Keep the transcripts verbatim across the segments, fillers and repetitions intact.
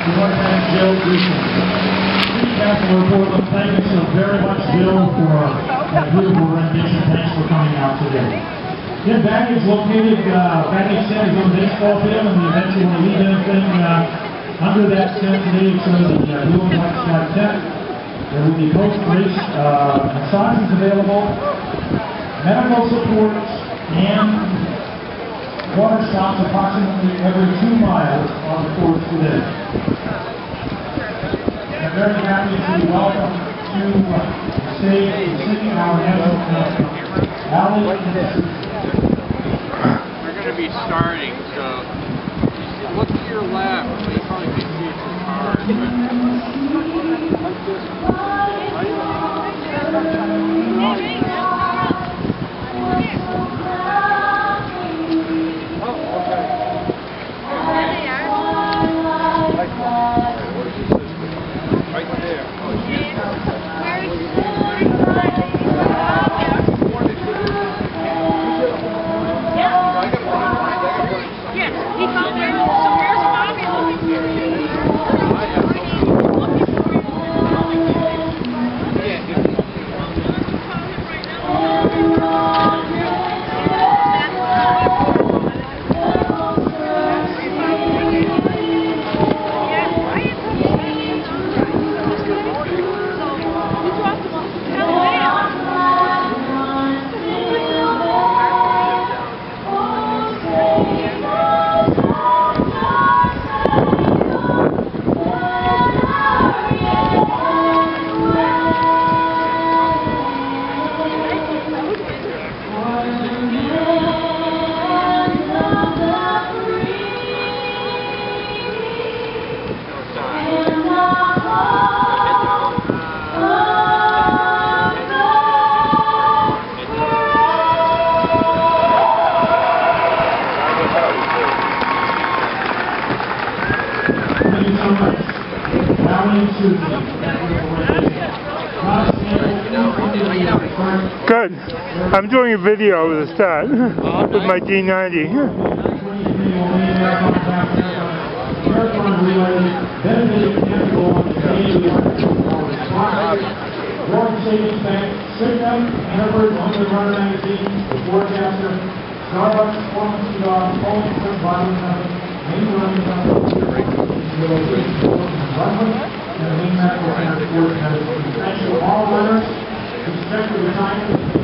Lieutenant Joe Gleason. City Council report. Thank you so very much, Bill, for that beautiful rendition. Thanks for coming out today. Then baggage located, uh, baggage tent is on the baseball field, and the event you want to leave anything uh, under that tent today, so the uh, blue and white striped tent. There will be post-race uh, massages available, medical support, and water stops approximately every two miles on the course today. I'm very happy to welcome to uh, the stage the city, our national anthem, Allie. We're going to be starting, so look to your left. You probably can see it's hard, Good. I'm doing a video of the start with my D ninety. Warren Savings Bank, Cigna, Edward, London Runner Magazine, the Forecaster, Starbucks, Performance P R, Pulitzer, Body Company, Main Running Company, Runway, and the Main Medical Center Sports Medicine. Thank you all runners. Respect for the time of the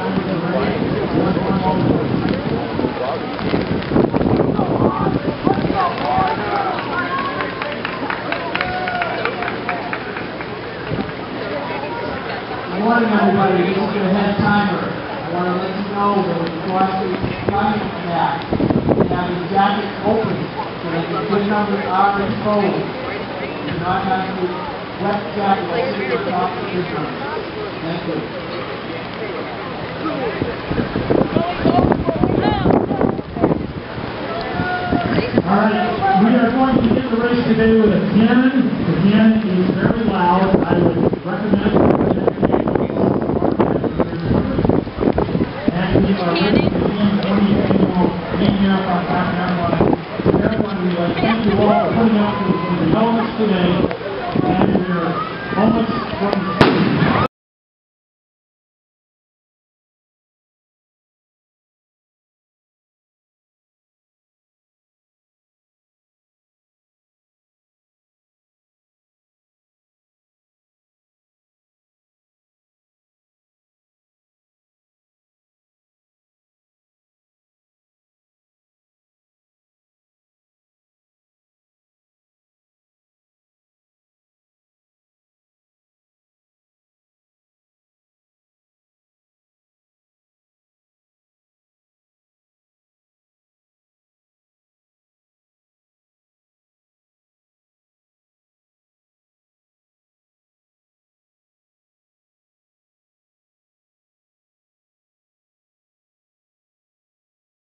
Good morning, everybody. This is your head timer. I want to let you know that when you go out to the climbing jack, you have your jacket open so that the good numbers are exposed. You do not have to wet jacket sitting on top of the good numbers. Thank you. Alright, we are going to get the race today with a cannon. The cannon is very loud. I would recommend and we are ready to begin twenty annual Main Marathon Half Marathon Marathon Relay. Thank you all for putting out the elements today.